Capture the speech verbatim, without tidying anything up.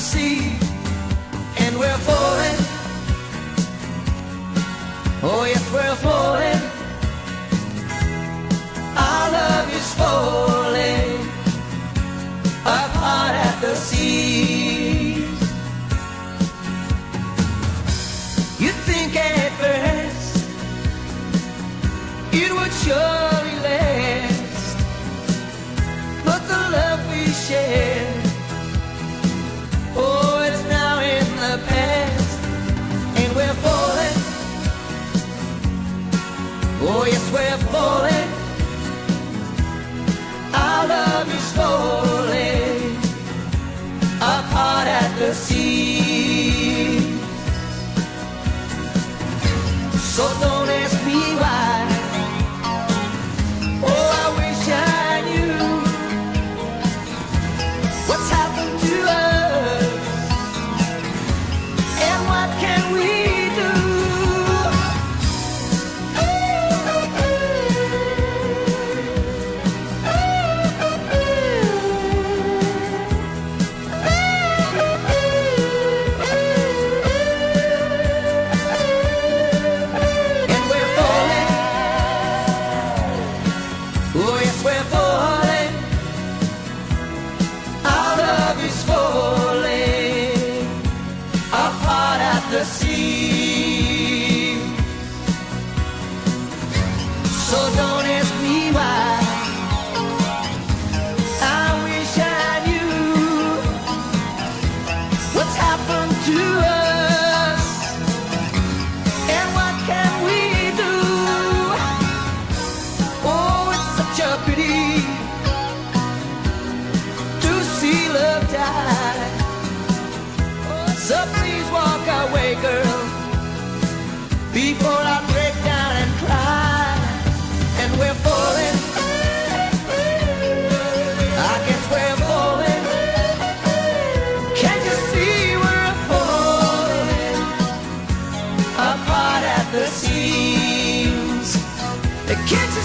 sea, and we're falling. Oh yes, we're falling. Our love is falling apart at the seams. You think at first it would surely last, but the love we shared, oh, it's now in the past, and we're falling. Oh yes, we're falling. Our love is falling apart at the seams. So don't ask me why. Oh, I wish I knew what's happened to us, and what can we do? The sea. So don't ask me why. I wish I knew what's happened to us, and what can we do? Oh, it's such a pity to see love die. So please walk away, girl, before I break down and cry. And we're falling. I guess we're falling. Can't you see we're falling apart at the seams? Can't you